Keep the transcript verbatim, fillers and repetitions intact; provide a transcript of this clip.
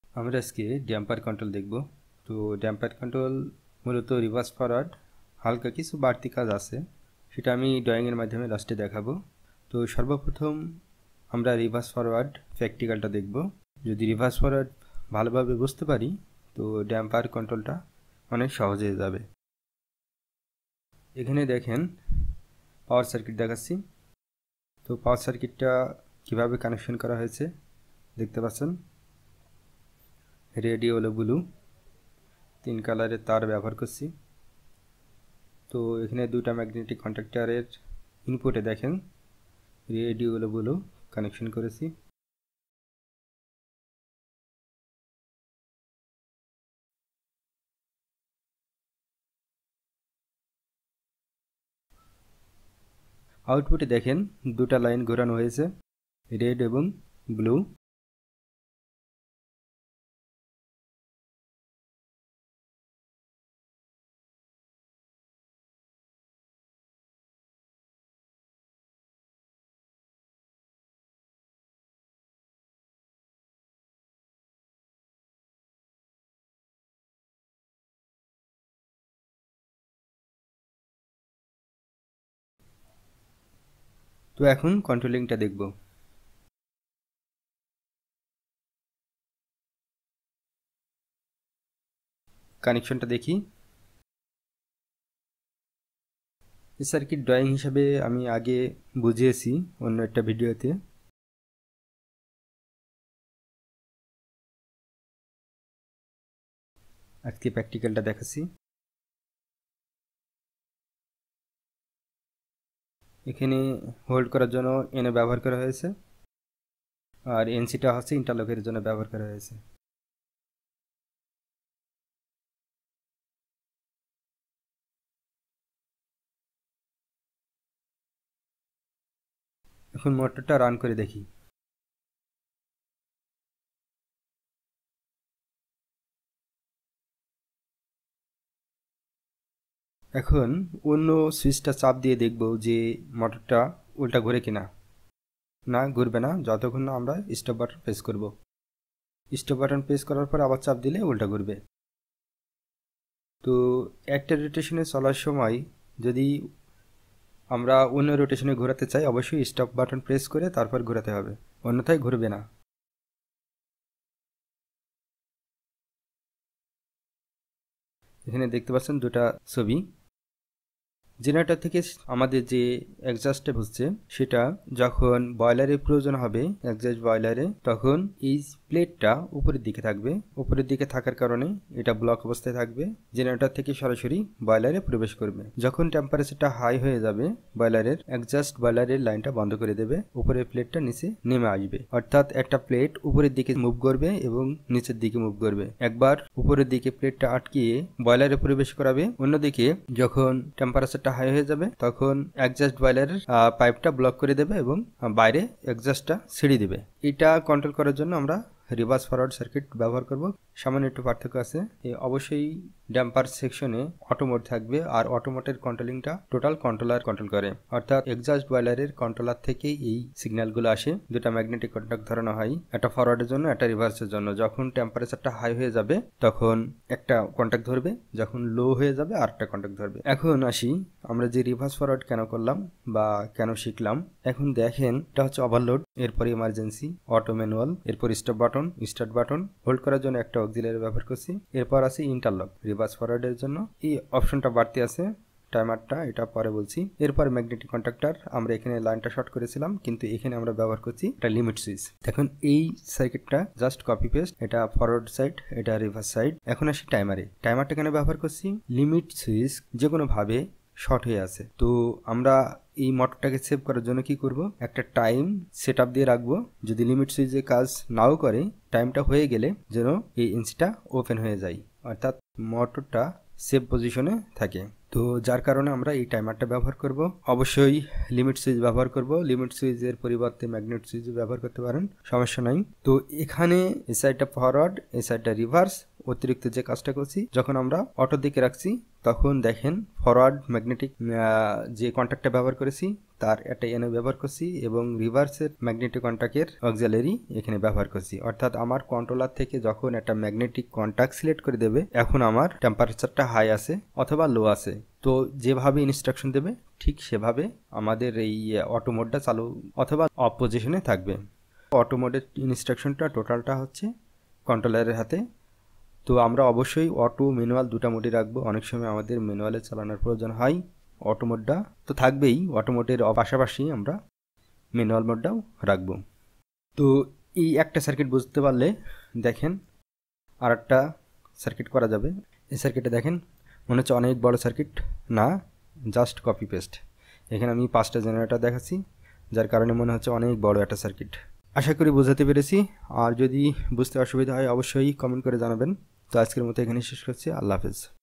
আমরা আজকে damper control দেখব। তো ড্যাম্পার কন্ট্রোল মূলত রিভার্স ফরওয়ার্ড হালকা কিছু বাড়তি কাজ আছে, সেটা আমি ড্রয়িংয়ের মাধ্যমে লাস্টে দেখাবো। তো সর্বপ্রথম আমরা রিভার্স ফরওয়ার্ড প্র্যাকটিক্যালটা দেখব। যদি রিভার্স ফরওয়ার্ড ভালোভাবে বুঝতে পারি তো ড্যাম্পার কন্ট্রোলটা অনেক সহজ হয়ে যাবে। এখানে দেখেন পাওয়ার সার্কিট দেখাচ্ছি। তো পাওয়ার সার্কিটটা কিভাবে কানেকশন করা হয়েছে দেখতে পাচ্ছেন। রেড হলো ব্লু, তিন কালারের তার ব্যবহার করছি। তো এখানে দুটা ম্যাগনেটিক কন্ট্যাক্টরের ইনপুটে দেখেন রেড হলো ব্লু কানেকশন করেছি। আউটপুটে দেখেন দুটা লাইন ঘোরানো হয়েছে, রেড এবং ব্লু। তো এখন কন্ট্রোলিংটা দেখব। কানেকশনটা দেখি। এই সার্কিট ড্রয়িং হিসাবে আমি আগে বুঝিয়েছি অন্য একটা ভিডিওতে। আজকে প্র্যাকটিক্যালটা দেখাচ্ছি। এখানে হোল্ড করার জন্য এনে ব্যবহার করা হয়েছে, আর এনসিটা হচ্ছে ইন্টারলকের জন্য ব্যবহার করা হয়েছে। এখন মোটরটা রান করে দেখি। এখন অন্য সুইচটা চাপ দিয়ে দেখব যে মোটরটা উল্টা ঘুরে কিনা। না, ঘুরবে না যতক্ষণ না আমরা স্টপ বাটন প্রেস করব। স্টপ বাটন প্রেস করার পর আবার চাপ দিলে উল্টা ঘুরবে। তো একটা রোটেশনে চলার সময় যদি আমরা অন্য রোটেশনে ঘোরাতে চাই অবশ্যই স্টপ বাটন প্রেস করে তারপর ঘোরাতে হবে, অন্যথায় ঘুরবে না। এখানে দেখতে পাচ্ছেন দুটা ছবি। জেনারেটর থেকে আমাদের যে এক্সজস্টটা হচ্ছে সেটা যখন বয়লারের প্রয়োজন হবে এক্সজস্ট বয়লারে, তখন এই প্লেটটা উপরের দিকে থাকবে। উপরের দিকে থাকার কারণে এটা ব্লক অবস্থায় থাকবে, জেনারেটর থেকে সরাসরি বয়লারে প্রবেশ করবে। যখন টেম্পারেচারটা হাই হয়ে যাবে বয়লারের, এক্সজস্ট বয়লারের লাইনটা বন্ধ করে দেবে, উপরের প্লেটটা নিচে নেমে আসবে। অর্থাৎ একটা প্লেট উপরের দিকে মুভ করবে এবং নিচের দিকে মুভ করবে। একবার উপরের দিকে প্লেটটা আটকিয়ে বয়লারে প্রবেশ করাবে, অন্যদিকে যখন টেম্পারেচারটা হাই হয়ে যাবে তখন এক্সজস্ট বয়লারের পাইপটা ব্লক করে দেবে এবং বাইরে এক্সজস্টটা ছেড়ে দেবে। এটা কন্ট্রোল করার জন্য আমরা রিভার্স ফরওয়ার্ড সার্কিট ব্যবহার করব। সামান্য একটু পার্থক্য আছে। অবশ্যই ড্যাম্পার সেকশনে অটো মোড থাকবে, আর অটো মোডের কন্ট্রোলিংটা টোটাল কন্ট্রোলার কন্ট্রোল করে। অর্থাৎ এক্সজস্ট বয়লারের কন্ট্রোলার থেকেই এই সিগন্যালগুলো আসে। দুটা ম্যাগনেটিক কন্ট্যাক্ট ধরানো হয়, একটা ফরওয়ার্ডের জন্য একটা রিভার্সের জন্য। যখন টেম্পারেচারটা হাই হয়ে যাবে তখন একটা কন্ট্যাক্ট ধরবে, যখন লো হয়ে যাবে আর একটা কন্ট্যাক্ট ধরবে। এখন আসি আমরা যে রিভার্স ফরওয়ার্ড কেন করলাম বা কেন শিখলাম। এখন দেখেন এটা হচ্ছে ওভারলোড, এরপর ইমার্জেন্সি, অটো ম্যানুয়াল, এরপর stop button, start button, hold করার জন্য একটা অক্সিলারি ব্যবহার করছি। এরপর আছে ইন্টারলক রিভার্স ফরওয়ার্ডের জন্য, এই অপশনটা বাড়তি আছে। টাইমারটা এটা পরে বলছি। এরপর ম্যাগনেটিক কন্ট্যাক্টর, আমরা এখানে লাইনটা শর্ট করেছিলাম কিন্তু এখানে আমরা ব্যবহার করছি এটা লিমিট সুইচ। এখন এই সার্কিটটা জাস্ট কপি পেস্ট, এটা ফরওয়ার্ড সাইড, এটা রিভার্স সাইড। এখন আসি টাইমারে। টাইমারটা কেন ব্যবহার করছি, লিমিট সুইচ যে কোনো ভাবে শর্ট হয়ে আছে। তো আমরা এই মোটরটাকে সেভ করার জন্য কি করব, একটা টাইম সেট আপ দিয়ে রাখবো। যদি লিমিট সুইচে কাজ নাও করে, টাইমটা হয়ে গেলে যেন এই এনসিটা ওপেন হয়ে যায়, অর্থাৎ মোটরটা সেভ পজিশনে থাকে। তো যার কারণে আমরা এই টাইমারটা ব্যবহার করব। অবশ্যই লিমিট সুইচ ব্যবহার করব, লিমিট সুইচের পরিবর্তে ম্যাগনেট সুইচ ব্যবহার করতে পারেন, সমস্যা নাই। তো এখানে এই সাইডটা ফরওয়ার্ড, এই সাইডটা রিভার্স। অতিরিক্ত যে কাজটা করছি, যখন আমরা অটো দিকে রাখছি তখন দেখেন ফরওয়ার্ড ম্যাগনেটিক যে কন্ট্যাক্টটা ব্যবহার করেছি তার একটা এনও ব্যবহার করছি এবং রিভার্সের ম্যাগনেটিক কন্ট্যাক্টের অক্সিলারি এখানে ব্যবহার করছি। অর্থাৎ আমার কন্ট্রোলার থেকে যখন একটা ম্যাগনেটিক কন্ট্যাক্ট সিলেক্ট করে দেবে, এখন আমার টেম্পারেচারটা হাই আছে অথবা লো আছে, তো যেভাবে ইনস্ট্রাকশন দেবে ঠিক সেভাবে আমাদের এই অটো মোডটা চালু অথবা অফ পজিশনে থাকবে। অটো মোডের ইনস্ট্রাকশনটা টোটালটা হচ্ছে কন্ট্রোলারের হাতে। তো আমরা অবশ্যই অটো ম্যানুয়াল দুটা মোডে রাখবো, অনেক সময় আমাদের ম্যানুয়ালে চালানোর প্রয়োজন হয়। অটো মোডটা তো থাকবেই, অটো মোডের পাশাপাশি আমরা ম্যানুয়াল মোডটাও রাখবো। তো এই একটা সার্কিট বুঝতে পারলে দেখেন আর একটা সার্কিট করা যাবে। এই সার্কিটে দেখেন মনে হচ্ছে অনেক বড় সার্কিট, না জাস্ট কপি পেস্ট। এখানে আমি পাঁচটা জেনারেটর দেখাচ্ছি, যার কারণে মনে হচ্ছে অনেক বড় একটা সার্কিট। আশা করি বোঝাতে পেরেছি, আর যদি বুঝতে অসুবিধা হয় অবশ্যই কমেন্ট করে জানাবেন। তো আজকের মতো এখানে শেষ করছি, আল্লাহ হাফেজ।